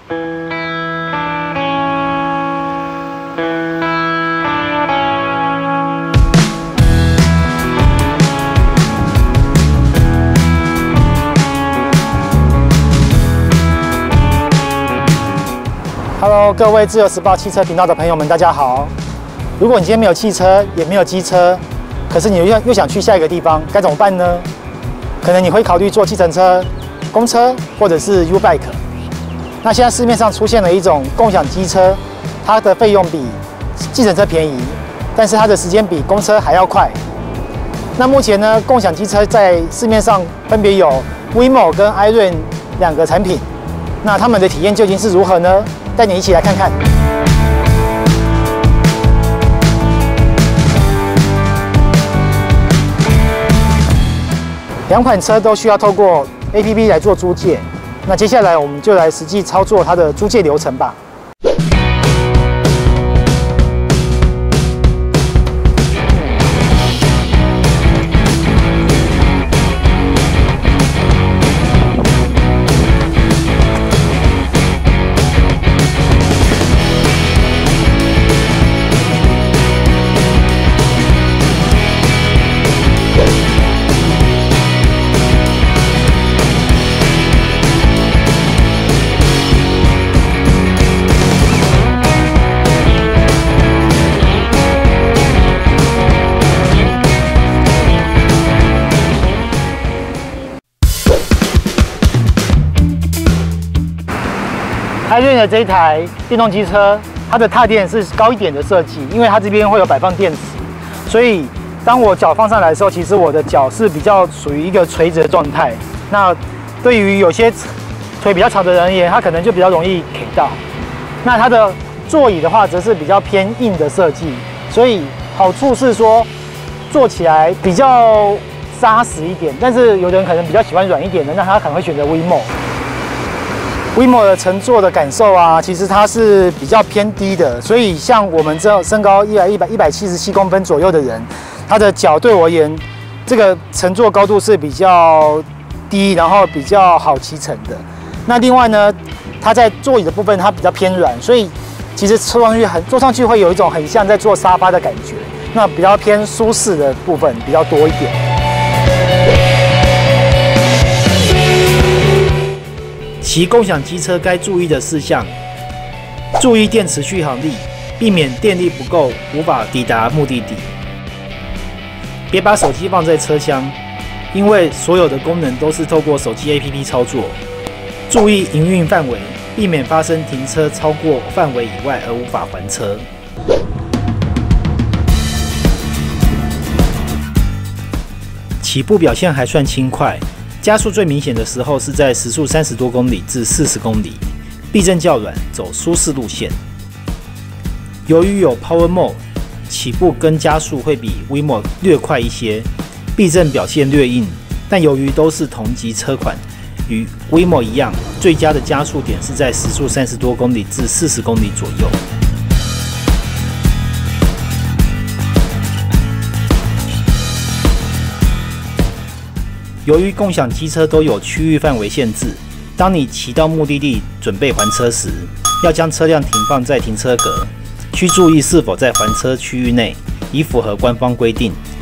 Hello， 各位自由时报汽车频道的朋友们，大家好。如果你今天没有汽车，也没有机车，可是你又想去下一个地方，该怎么办呢？可能你会考虑坐计程车、公车或者是 U-Bike。那现在市面上出现了一种共享机车，它的费用比计程车便宜，但是它的时间比公车还要快。那目前呢，共享机车在市面上分别有 WeMo 跟 iRent 两个产品。那他们的体验究竟是如何呢？带你一起来看看。两款车都需要透过 APP 来做租借。那接下来我们就来实际操作它的租借流程吧。iRent 的这一台电动机车，它的踏垫是高一点的设计，因为它这边会有摆放电池，所以当我脚放上来的时候，其实我的脚是比较属于一个垂直的状态。那对于有些腿比较长的人而言，它可能就比较容易 K 到。那它的座椅的话，则是比较偏硬的设计，所以好处是说坐起来比较扎实一点。但是有的人可能比较喜欢软一点的，那他可能会选择 WeMo。WeMo 的乘坐的感受啊，其实它是比较偏低的，所以像我们这身高177公分左右的人，他的脚对我而言，这个乘坐高度是比较低，然后比较好骑乘的。那另外呢，它在座椅的部分它比较偏软，所以其实坐上去会有一种很像在坐沙发的感觉，那比较偏舒适的部分比较多一点。 骑共享机车该注意的事项：注意电池续航力，避免电力不够无法抵达目的地。别把手机放在车厢，因为所有的功能都是透过手机 APP 操作。注意营运范围，避免发生停车超过范围以外而无法还车。起步表现还算轻快。加速最明显的时候是在时速30多公里至40公里，避震较软，走舒适路线。由于有 Power Mode， 起步跟加速会比 WeMo 略快一些，避震表现略硬，但由于都是同级车款，与 WeMo 一样，最佳的加速点是在时速30多公里至40公里左右。由于共享机车都有区域范围限制，当你骑到目的地准备还车时，要将车辆停放在停车格，需注意是否在还车区域内，以符合官方规定，